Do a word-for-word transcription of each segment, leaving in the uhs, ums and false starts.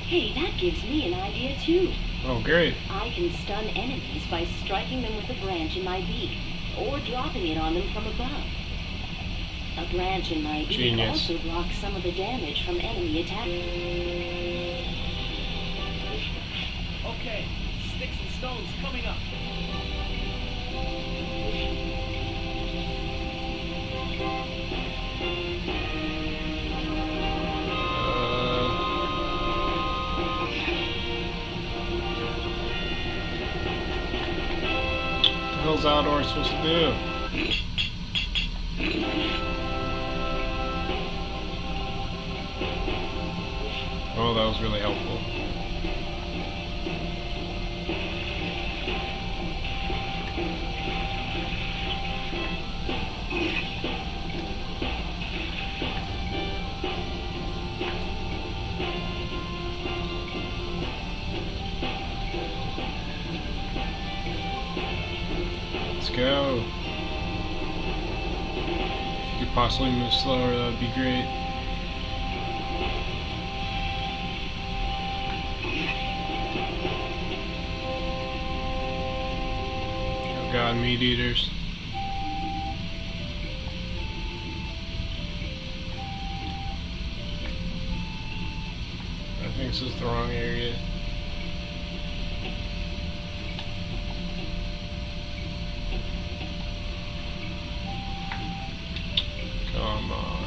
Hey, that gives me an idea too. Oh, great. I can stun enemies by striking them with a branch in my beak, or dropping it on them from above. A branch in my beak Genius. also blocks some of the damage from enemy attacks. Okay, sticks and stones coming up. What the hell's Aladar supposed to do? Oh, that was really helpful. Let's go. If you could possibly move slower, that would be great. Oh god, meat eaters. I think this is the wrong area. Come on.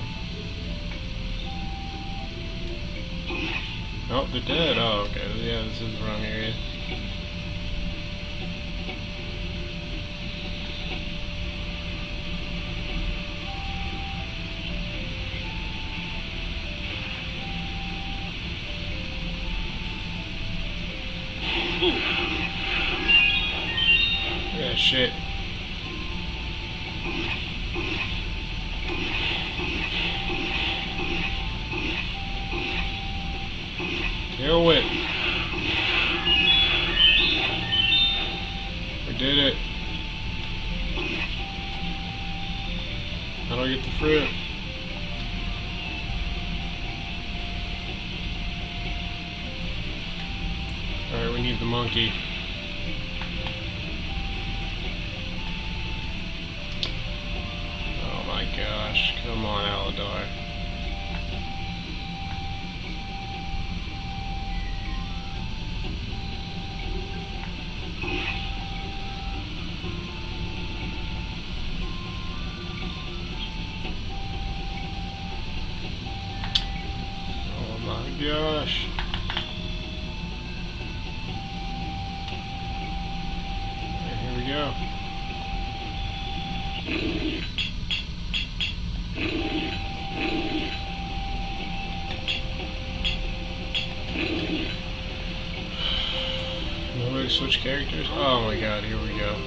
Oh, they're dead. Oh, okay. Yeah, this is the wrong area. Yeah, shit. Kill it. We did it. How do I get the fruit? Alright, we need the monkey. Oh my gosh, come on, Aladar. Oh my gosh. Here we go. No way to switch characters? Oh my god, here we go.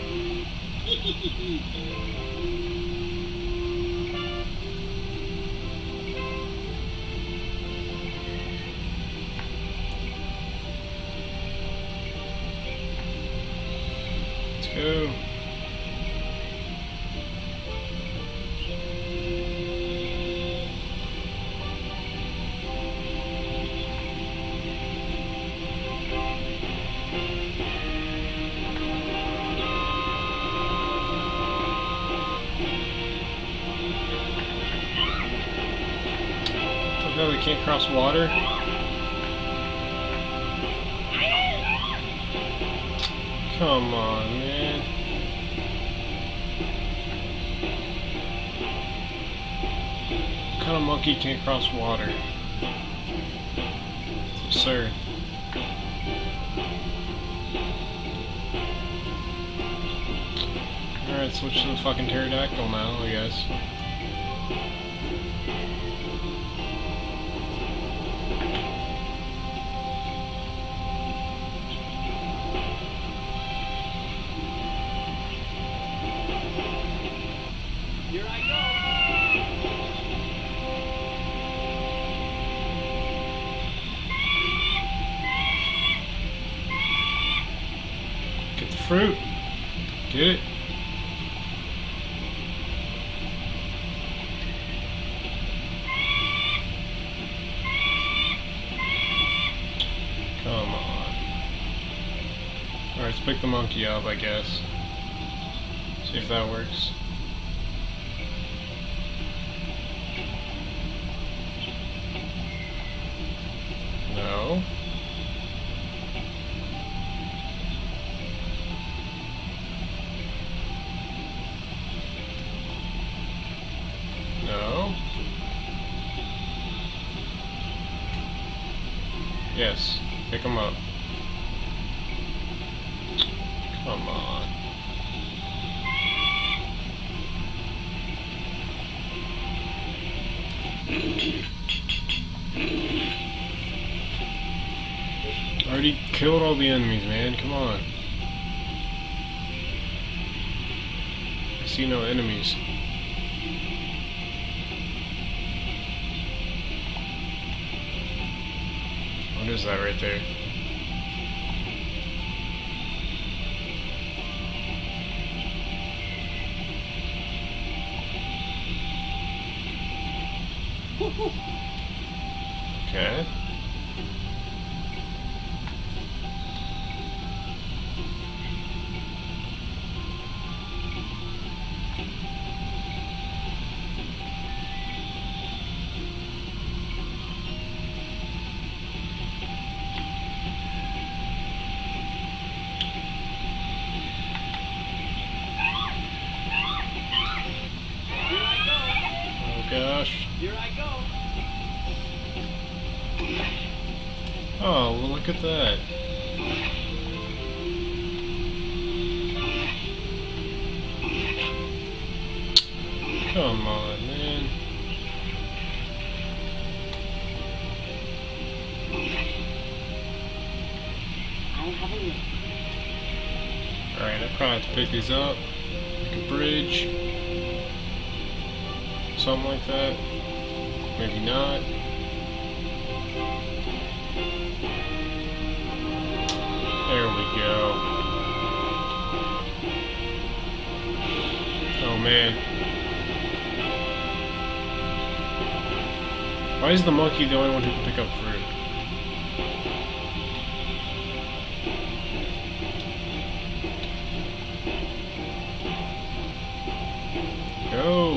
Let's go. No, we can't cross water. Come on, man. What kind of monkey can't cross water? It's absurd. Alright, switch to the fucking pterodactyl now, I guess. Here I go. Get the fruit. Get it. pick the monkey up, I guess. See if that works. No. No. Yes, pick him up. Come on. I already killed all the enemies, man. Come on. I see no enemies. What is that right there? Okay. Gosh. Here I go. Oh, well, look at that. Come on, man. I'll have a look. Alright, I probably have to pick these up. Like a bridge. Something like that. Maybe not. There we go. Oh man. Why is the monkey the only one who can pick up fruit? Go!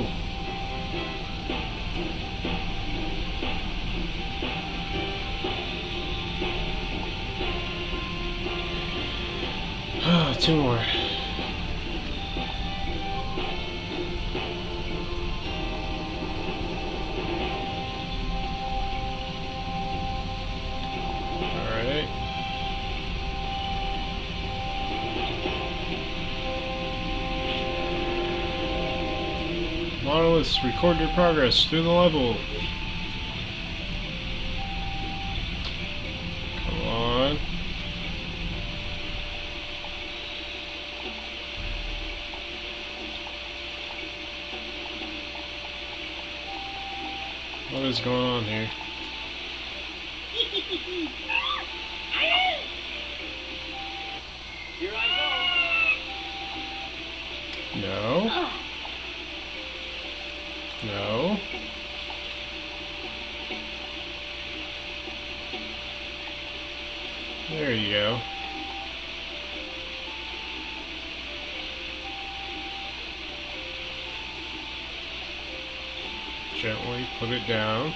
Ah, two more. Alright. Monoliths, record your progress through the level. Come on. What is going on here? Here I go. No. No. There you go. Gently put it down.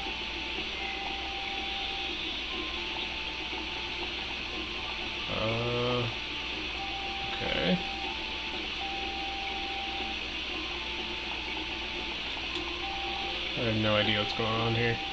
Uh, okay. I have no idea what's going on here.